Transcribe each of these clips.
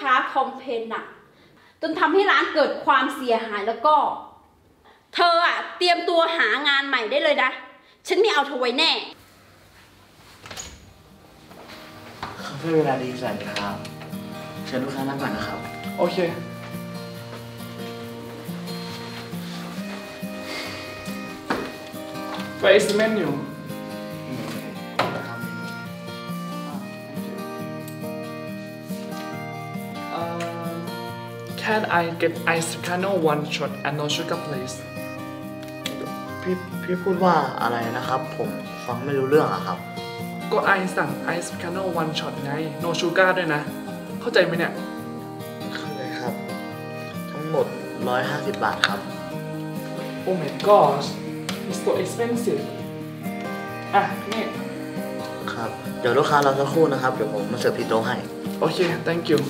ค้าคอมเพลนหนักจนทำให้ร้านเกิดความเสียหายแล้วก็เธออะเตรียมตัวหางานใหม่ได้เลยนะฉันไม่เอาเธอไว้แน่คาเฟ่เวลาดีสวัสดีครับเชิญลูกค้านั่งก่อนนะครับโอเคWhere is the menu? Can I get ice cappuccino one shot and no sugar please? พี่พูดว่าอะไรนะครับผมฟังไม่รู้เรื่องอะครับก็ไอสั่งไอซ์คาโน่วันช็อตไง no sugar ด้วยนะเข้าใจไหมเนี่ยเข้าใจครับทั้งหมด150 บาทครับ Oh my gosh it's so expensive อ่ะนี่ครับเดี๋ยวลูกค้ารอสักครู่นะครับเดี๋ยวผมมาเสิร์ฟที่โต๊ะให้โอเค thank you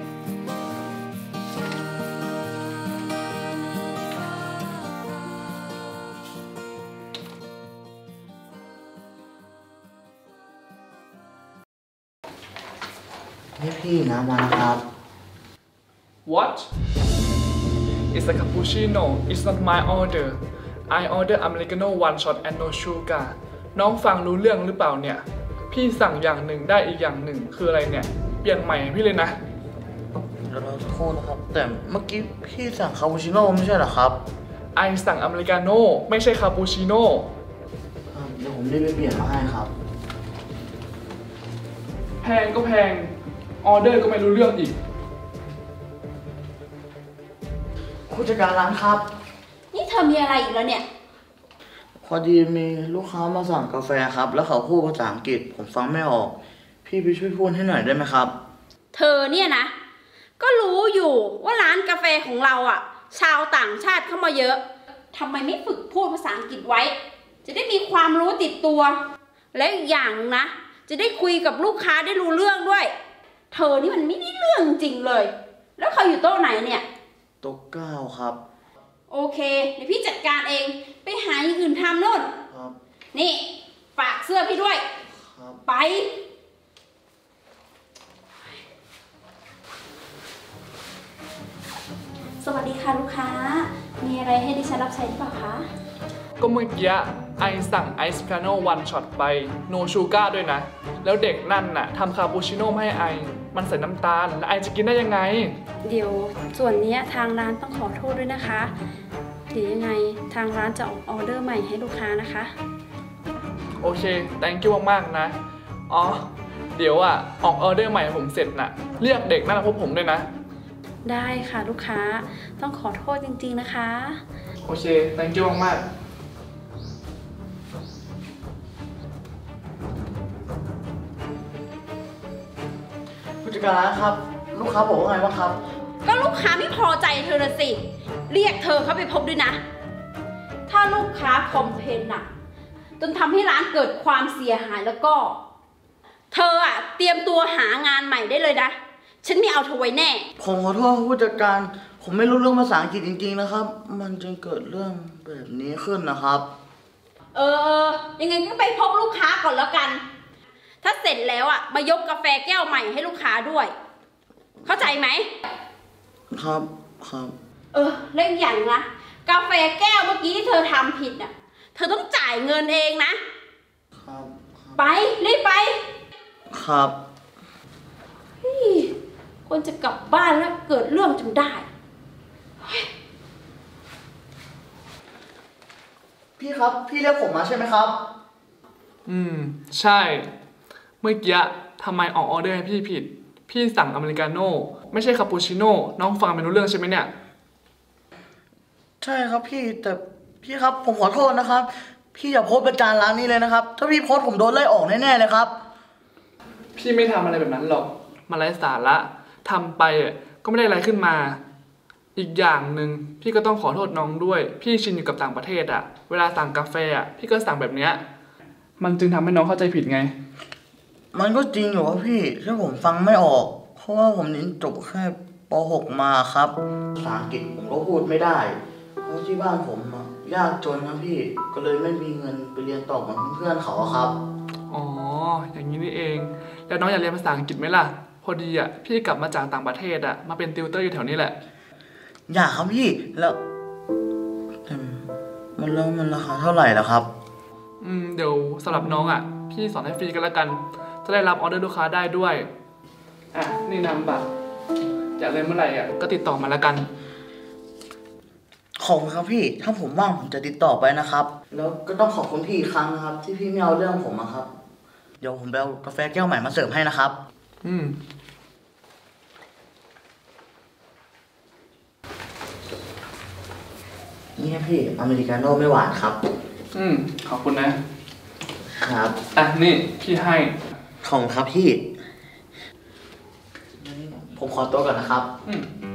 นี่พี่น้ำมาแล้วครับ What? It's a cappuccino. It's not my order. I order Americano one shot and no sugar. น้องฟังรู้เรื่องหรือเปล่าเนี่ยพี่สั่งอย่างหนึ่งได้อีกอย่างหนึ่งคืออะไรเนี่ยเปลี่ยนใหม่ให้พี่เลยนะเดี๋ยวรอสักครู่นะครับแต่เมื่อกี้พี่สั่งคาปูชิโน่ไม่ใช่เหรอครับไอสั่งอเมริกาโน่ไม่ใช่คาปูชิโน่เดี๋ยวผมรีบไปเปลี่ยนมาให้ครับแพงก็แพงออเดอร์ก็ไม่รู้เรื่องอีกผู้จัดการร้านครับนี่เธอมีอะไรอีกแล้วเนี่ยพอดีมีลูกค้ามาสั่งกาแฟครับแล้วเขาพูดภาษาอังกฤษผมฟังไม่ออกพี่ไปช่วยพูดให้หน่อยได้ไหมครับเธอเนี่ยนะก็รู้อยู่ว่าร้านกาแฟของเราอ่ะชาวต่างชาติเข้ามาเยอะทำไมไม่ฝึกพูดภาษาอังกฤษไว้จะได้มีความรู้ติดตัวและอีกอย่างนะจะได้คุยกับลูกค้าได้รู้เรื่องด้วยเธอนี่มันไม่ได้เรื่องจริงเลยแล้วเขาอยู่โต๊ะไหนเนี่ยโต๊ะ9ครับโอเคเดี๋ยวพี่จัดการเองไปหาอย่างอื่นทำโน่นครับนี่ฝากเสื้อพี่ด้วยครับไปสวัสดีค่ะลูกค้ามีอะไรให้ดิฉันรับใช้หรือเปล่าคะก็เมื่อกี้ไอสั่งไอซ์คาโน่วันช็อตไปโนชูการ์ด้วยนะแล้วเด็กนั่นน่ะทำคาปูชิโน่ให้ไอมันใส่น้ำตาลแล้วไอจะกินได้ยังไงเดี๋ยวส่วนนี้ทางร้านต้องขอโทษด้วยนะคะเดี๋ยวยังไงทางร้านจะออกออเดอร์ใหม่ให้ลูกค้านะคะโอเค thank you มากๆนะอ๋อเดี๋ยวอ่ะออกออเดอร์ใหม่ผมเสร็จน่ะเรียกเด็กนั่นมาพบผมด้วยนะได้ค่ะลูกค้าต้องขอโทษจริงๆนะคะโอเค thank you มากๆผู้จัดการร้านครับลูกค้าบอกว่าไงบ้างครับก็ลูกค้าไม่พอใจเธอละสิเรียกเธอเข้าไปพบด้วยนะถ้าลูกค้าคอมเพลนหนักจนทำให้ร้านเกิดความเสียหายแล้วก็เธออะเตรียมตัวหางานใหม่ได้เลยนะฉันไม่เอาเธอไว้แน่ผมขอโทษผู้จัดการผมไม่รู้เรื่องภาษาอังกฤษจริงๆนะครับมันจึงเกิดเรื่องแบบนี้ขึ้นนะครับยังไงก็ไปพบลูกค้าก่อนแล้วกันถ้าเสร็จแล้วอ่ะมายกกาแฟแก้วใหม่ให้ลูกค้าด้วยเข้าใจไหมครับแล้วอีกอย่างนะกาแฟแก้วเมื่อกี้ที่เธอทำผิดอ่ะเธอต้องจ่ายเงินเองนะครับไปรีบไปครับคนจะกลับบ้านแล้วเกิดเรื่องจนได้พี่ครับพี่เรียกผมมาใช่ไหมครับใช่เมื่อกี้ทำไมออกออเดอร์ให้พี่ผิดพี่สั่งอเมริกาโน่ไม่ใช่คาปูชิโน่น้องฟังไม่รู้เรื่องใช่ไหมเนี่ยใช่ครับพี่แต่พี่ครับผมขอโทษนะครับพี่อย่าโพสต์ประจานร้านนี้เลยนะครับถ้าพี่โพสต์ผมโดนไล่ออกแน่ๆเลยครับพี่ไม่ทำอะไรแบบนั้นหรอกมาไร้สาระทำไปก็ไม่ได้อะไรขึ้นมาอีกอย่างหนึ่งพี่ก็ต้องขอโทษน้องด้วยพี่ชินอยู่กับต่างประเทศอะเวลาสั่งกาแฟอะพี่ก็สั่งแบบเนี้ยมันจึงทำให้น้องเข้าใจผิดไงมันก็จริงอยู่ครับพี่ถ้าผมฟังไม่ออกเพราะว่าผมเรียนจบแค่ป.6 มาครับภาษาอังกฤษผมก็พูดไม่ได้เพราะที่บ้านผมยากจนครับพี่ก็เลยไม่มีเงินไปเรียนต่อเหมือนเพื่อนเขาครับอ๋ออย่างนี้นี่เองแล้วน้องอยากเรียนภาษาอังกฤษไหมล่ะพออดีอ่ะพี่กลับมาจากต่างประเทศอ่ะมาเป็นติวเตอร์อยู่แถวนี้แหละอยากครับพี่แล้วมันราคาเท่าไหร่ล่ะครับเดี๋ยวสำหรับน้องอ่ะพี่สอนให้ฟรีกันแล้วกัน จะได้รับออเดอร์ลูกค้าได้ด้วยอ่ะนี่นำบัตรอยากเรียนเมื่อไหร่อ่ะก็ติดต่อมาแล้วกันขอบคุณครับพี่ ถ้าผมว่างผมจะติดต่อไปนะครับ แล้วก็ต้องขอบคุณพี่อีกครั้งนะครับ ที่พี่ไม่เอาเรื่องผมอะครับ เดี๋ยวผมไปเอากาแฟแก้วใหม่มาเสิร์ฟให้นะครับ นี่ครับพี่อเมริกาโน่ไม่หวานครับขอบคุณนะครับ อ่ะนี่พี่ให้ขอบคุณครับพี่ ผมขอตัวก่อนนะครับอืม